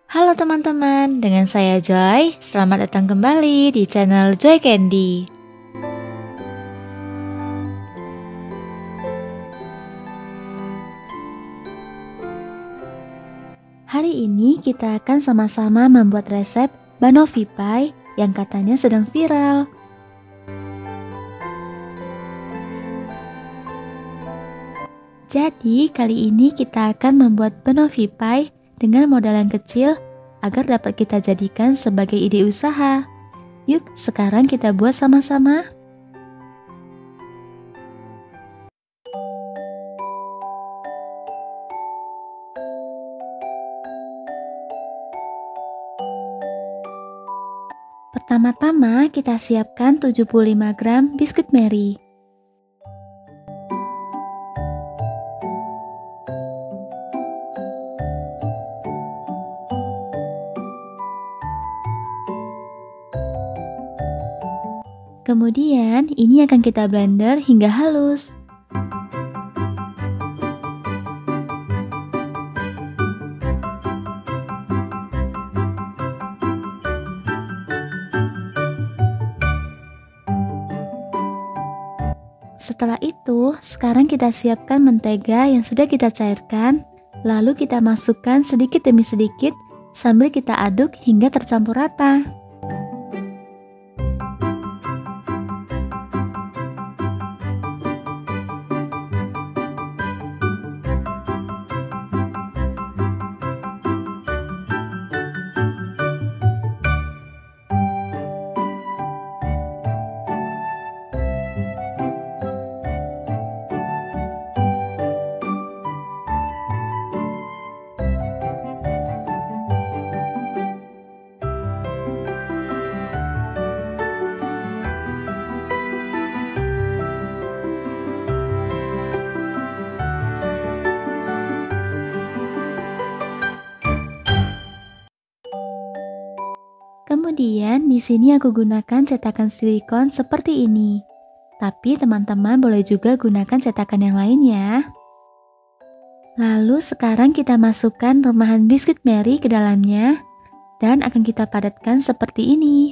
Halo teman-teman, dengan saya Joy. Selamat datang kembali di channel Joy Candy. Hari ini kita akan sama-sama membuat resep banoffee pie yang katanya sedang viral. Jadi kali ini kita akan membuat banoffee pie dengan modal yang kecil agar dapat kita jadikan sebagai ide usaha. Yuk, sekarang kita buat sama-sama. Pertama-tama kita siapkan 75 gram biskuit Mary. Kemudian ini akan kita blender hingga halus. Setelah itu, sekarang kita siapkan mentega yang sudah kita cairkan, lalu kita masukkan sedikit demi sedikit sambil kita aduk hingga tercampur rata. Kemudian di sini aku gunakan cetakan silikon seperti ini. Tapi teman-teman boleh juga gunakan cetakan yang lain ya. Lalu sekarang kita masukkan remahan biskuit Mary ke dalamnya dan akan kita padatkan seperti ini.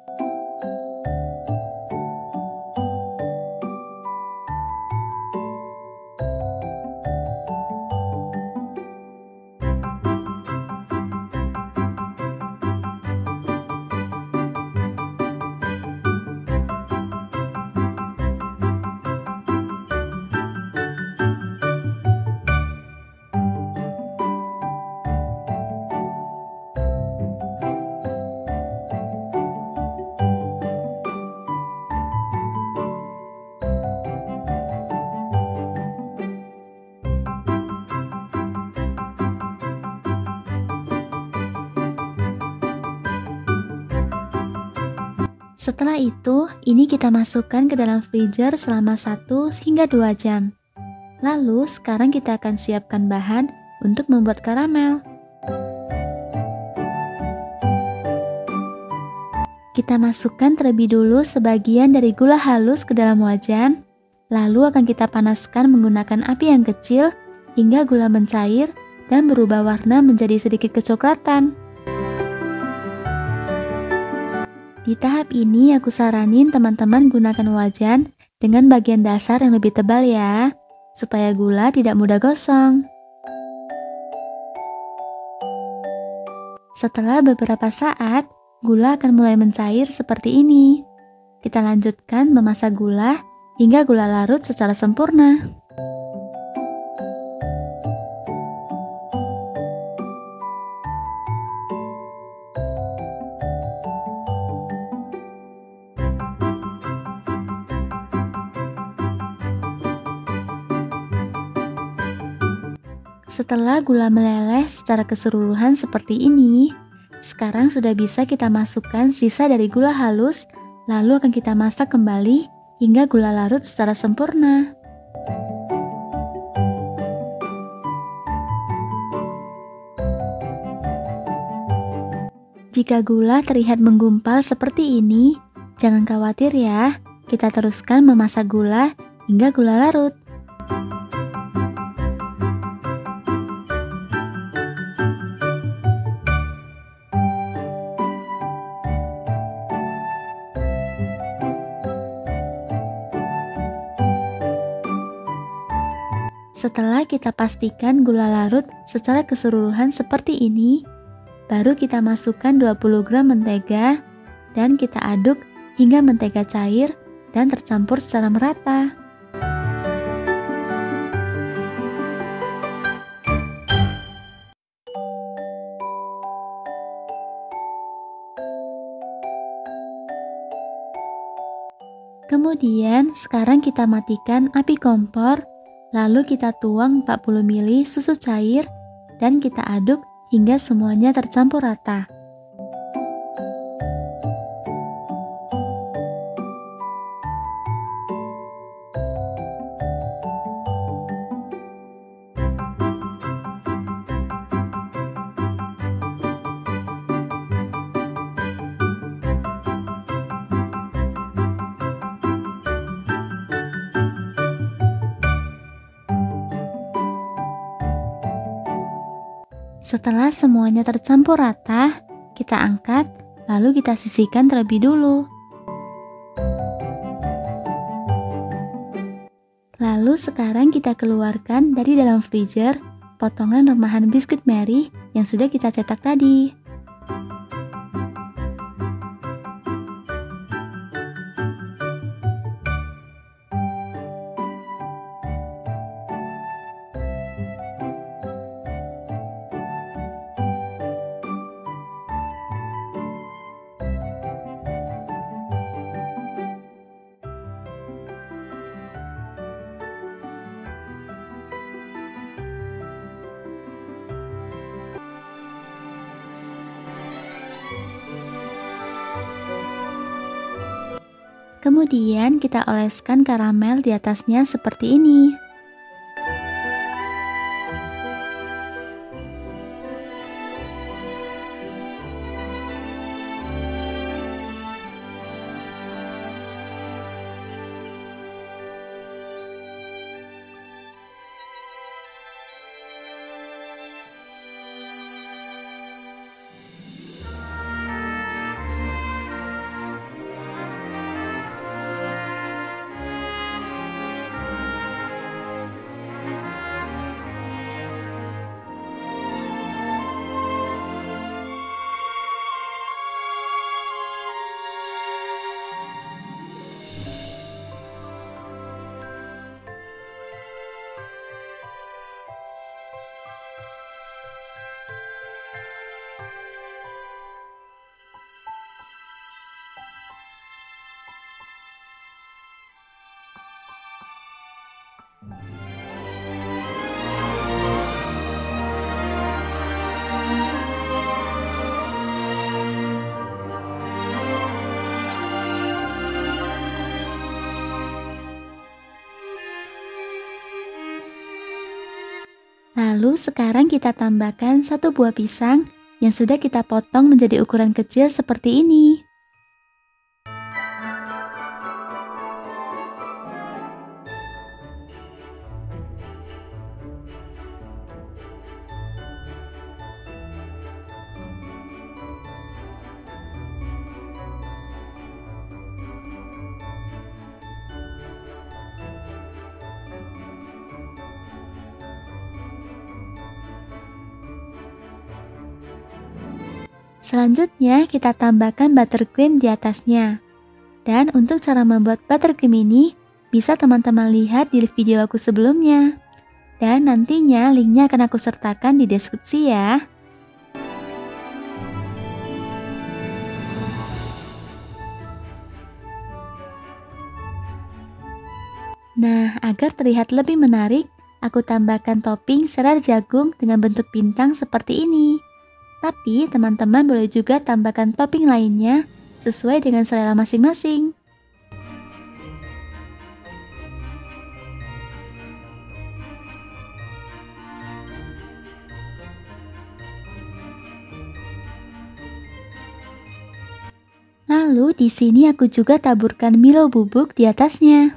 Setelah itu, ini kita masukkan ke dalam freezer selama 1 hingga 2 jam. Lalu, sekarang kita akan siapkan bahan untuk membuat karamel. Kita masukkan terlebih dulu sebagian dari gula halus ke dalam wajan, lalu akan kita panaskan menggunakan api yang kecil hingga gula mencair dan berubah warna menjadi sedikit kecoklatan. Di tahap ini aku saranin teman-teman gunakan wajan dengan bagian dasar yang lebih tebal ya, supaya gula tidak mudah gosong. Setelah beberapa saat, gula akan mulai mencair seperti ini. Kita lanjutkan memasak gula hingga gula larut secara sempurna. Setelah gula meleleh secara keseluruhan seperti ini, sekarang sudah bisa kita masukkan sisa dari gula halus, lalu akan kita masak kembali hingga gula larut secara sempurna. Jika gula terlihat menggumpal seperti ini, jangan khawatir ya, kita teruskan memasak gula hingga gula larut. Setelah kita pastikan gula larut secara keseluruhan seperti ini, baru kita masukkan 20 gram mentega dan kita aduk hingga mentega cair dan tercampur secara merata. Kemudian sekarang kita matikan api kompor, lalu kita tuang 40 ml susu cair dan kita aduk hingga semuanya tercampur rata. Setelah semuanya tercampur rata, kita angkat, lalu kita sisihkan terlebih dulu. Lalu sekarang kita keluarkan dari dalam freezer potongan remahan biskuit Marie yang sudah kita cetak tadi. Kemudian kita oleskan karamel di atasnya seperti ini. Lalu sekarang kita tambahkan 1 buah pisang yang sudah kita potong menjadi ukuran kecil seperti ini. Selanjutnya kita tambahkan buttercream di atasnya. Dan untuk cara membuat buttercream ini bisa teman-teman lihat di video aku sebelumnya. Dan nantinya linknya akan aku sertakan di deskripsi ya. Nah, agar terlihat lebih menarik, aku tambahkan topping serar jagung dengan bentuk bintang seperti ini. Tapi teman-teman boleh juga tambahkan topping lainnya sesuai dengan selera masing-masing. Lalu di sini aku juga taburkan Milo bubuk di atasnya.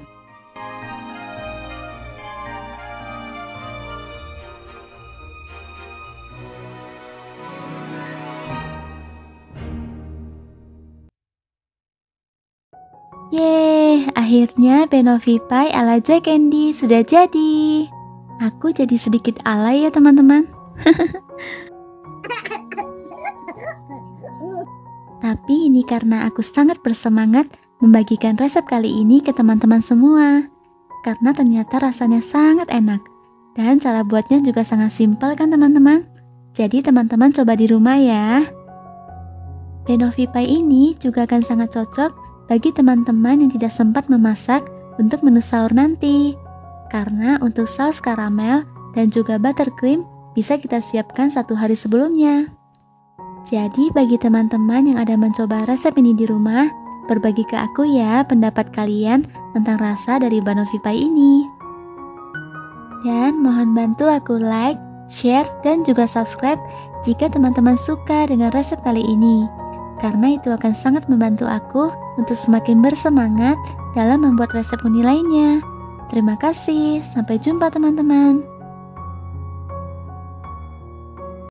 Yeay, akhirnya Banoffee Pie ala Jack Candy sudah jadi. Aku jadi sedikit alay ya teman-teman. Tapi ini karena aku sangat bersemangat membagikan resep kali ini ke teman-teman semua. Karena ternyata rasanya sangat enak. Dan cara buatnya juga sangat simpel kan teman-teman? Jadi teman-teman coba di rumah ya. Banoffee pie ini juga akan sangat cocok bagi teman-teman yang tidak sempat memasak untuk menu sahur nanti. Karena untuk saus karamel dan juga buttercream bisa kita siapkan 1 hari sebelumnya. Jadi bagi teman-teman yang ada mencoba resep ini di rumah, berbagi ke aku ya pendapat kalian tentang rasa dari banoffee pie ini. Dan mohon bantu aku like, share, dan juga subscribe jika teman-teman suka dengan resep kali ini. Karena itu akan sangat membantu aku untuk semakin bersemangat dalam membuat resep unik lainnya. Terima kasih, sampai jumpa teman-teman.